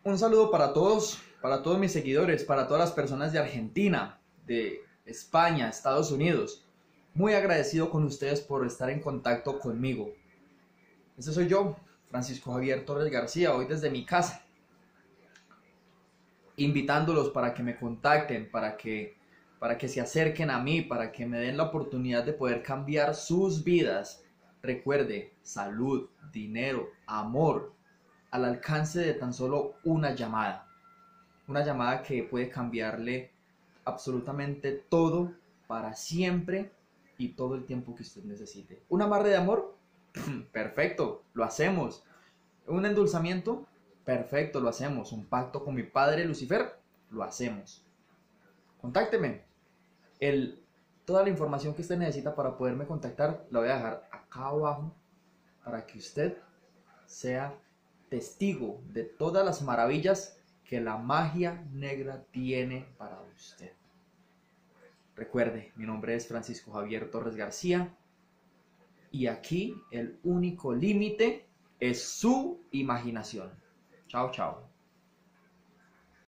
Un saludo para todos mis seguidores, para todas las personas de Argentina, de España, Estados Unidos. Muy agradecido con ustedes por estar en contacto conmigo. Este soy yo, Francisco Javier Torres García, hoy desde mi casa, invitándolos para que me contacten, para que se acerquen a mí, para que me den la oportunidad de poder cambiar sus vidas. Recuerde, salud, dinero, amor, al alcance de tan solo una llamada. Una llamada que puede cambiarle absolutamente todo para siempre y todo el tiempo que usted necesite. ¿Un amarre de amor? Perfecto, lo hacemos. ¿Un endulzamiento? Perfecto, lo hacemos. ¿Un pacto con mi padre Lucifer? Lo hacemos. Contácteme. Toda la información que usted necesita para poderme contactar la voy a dejar acá abajo para que usted sea testigo de todas las maravillas que la magia negra tiene para usted. Recuerde, mi nombre es Francisco Javier Torres García y aquí el único límite es su imaginación. Chao, chao.